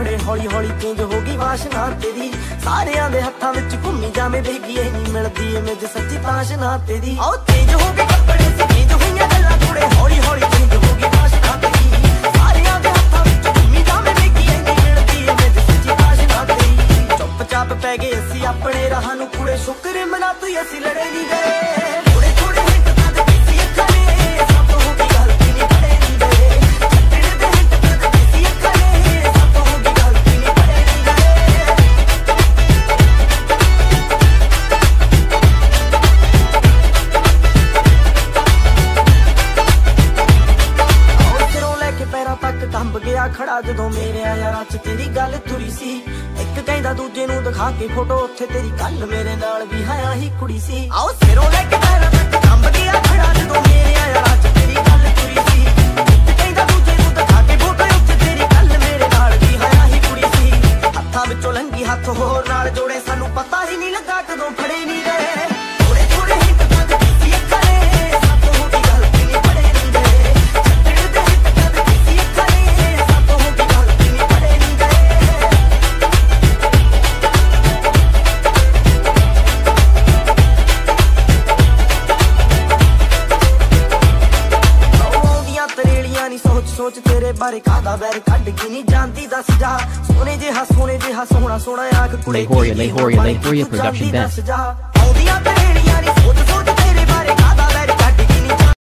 ਕੁੜੇ ਹੌਲੀ ਹੌਲੀ ਚੇਂਜ ਹੋ ਗਈ ਵਾਸ਼ਨਾ ਤੇਰੀ ਸਾਰਿਆਂ ਦੇ ਹੱਥਾਂ ਵਿੱਚ ਘੁੰਮੀ ਜਾਵੇਂ ਵੇਗੀ ਇਹ ਨਹੀਂ ਮਿਲਦੀ ਇਮੇਜ ਸੱਚੀ ਤਾਸ਼ਨਾ ਤੇਰੀ ਆਓ ਚੇਂਜ ਹੋ ਗਏ ਕੱਪੜੇ ਸੀ ਚੇਂਜ ਹੋਈਆਂ ਗੱਲਾਂ ਕੁੜੇ ਹੌਲੀ ਹੌਲੀ ਚੇਂਜ ਹੋ ਗਈ ਵਾਸ਼ਨਾ ਤੇਰੀ ਸਾਰਿਆਂ ਦੇ ਹੱਥਾਂ ਵਿੱਚ ਘੁੰਮੀ ਜਾਵੇਂ ਵੇਗੀ ਇਹ ਨਹੀਂ ਮਿਲਦੀ ਇਮੇਜ ਸੱਚੀ ਤਾਸ਼ਨਾ ਤੇਰੀ ਚੁੱਪ ਚਾਪ ਪੈ ਗਏ ਅਸੀਂ ਆਪਣੇ ਰਾਹਾਂ ਨੂੰ ਕੁੜੇ ਸ਼ੁਕਰ ਮਨਾ ਤੂੰ ਅਸੀਂ ਲੜੇ ਨਹੀਂ ਗਏ ਥੋੜੇ ਥੋੜੇ ਹਿੱਟ ਤਾਂ ਦੇਸੀ ਅੱਖਾਂ ਨੇ ਸਭ ਹੋ ਗਈ ਗਲਤੀ ਨਹੀਂ ਪੜੇ ਨਹੀਂ ਗਏ ਛੱਡਣ ਦੇ ਹਿੱਟ ਤਾਂ ਦੇਸੀ ਅੱਖਾਂ ਨੇ ਸਭ ਹੋ ਗਈ ਗਲਤੀ ਨਹੀਂ ਪੜੇ ਨਹੀਂ ਗਏ ਆਓ ਸਿਰੋਂ ਲੈ ਕੇ ਪੈਰਾਂ ਤੱਕ ਕੰਬ ਗਿਆ ਖੜਾ ਜਦੋਂ ਮੇਰੇ ਯਾਰਾਂ 'ਚ ਤੇਰੀ ਗੱਲ ਤੁਰੀ ਸੀ ਇੱਕ ਕਹਿੰਦਾ ਦੂਜੇ ਨੂੰ ਦਿਖਾ ਕੇ ਫੋਟੋ ਉੱਥੇ ਤੇਰੀ ਗੱਲ ਮੇਰੇ ਨਾਲ ਵੀ ਹੈ ਆਹੀ ਕੁੜੀ ਸੀ ਆਓ ਸਿਰੋਂ ਲੈ ਕੇ ਪੈਰਾਂ ਤੱਕ ਕੰਬ ਗਿਆ ਖੜਾ ਜਦੋਂ ਮੇਰੇ ਯਾਰਾਂ 'ਚ ਤੇਰੀ ਗੱਲ ਤੁਰੀ ਸੀ ਇੱਕ ਕਹਿੰਦਾ ਦੂਜੇ ਨੂੰ ਦਿਖਾ ਕੇ ਫੋਟੋ ਉੱਥੇ ਤੇਰੀ ਗੱਲ ਮੇਰੇ ਨਾਲ ਵੀ ਹੈ ਆਹੀ ਕੁੜੀ ਸੀ ਹੱਥਾਂ ਵਿੱਚੋਂ ਲੰਘੀ ਹੱਥ ਹੋਰ ਨਾਲ ਜੋੜੇ ਸਾਨੂੰ ਪਤਾ ਹੀ ਨਹੀਂ ਲੱਗਾ ਕਦੋਂ ਫੜੇ ਨਹੀਂ ਗਏ ਥੋੜੇ ਥੋੜੇ ਹਿੱਟ ਤਾਂ ਦੇਸੀ ਅੱਖਾਂ ਨੇ ਸਭ ਹੋ ਗਈ ਗਲਤੀ ਨਹੀਂ ਪੜੇ ਨਹੀਂ ਗਏ ਛੱਡਣ ਦੇ ਹਿੱਟ ਤਾਂ ਦੇਸੀ ਅੱਖਾਂ ਨੇ ਸਭ ਹੋ ਗਈ ਗਲਤੀ ਨਹੀਂ ਪੜੇ ਨਹੀਂ ਗਏ ਸੋਚ ਤੇਰੇ ਬਾਰੇ ਕਾਦਾ ਵੈਰ ਕੱਢ ਕੇ ਨਹੀਂ ਜਾਂਦੀ ਦੱਸ ਜਾ ਸੋਹਣੇ ਜਿਹਾ ਸੋਹਣਾ ਸੋਹਣਾ ਆਖ ਕੁੜੇ Lahoria Production Band.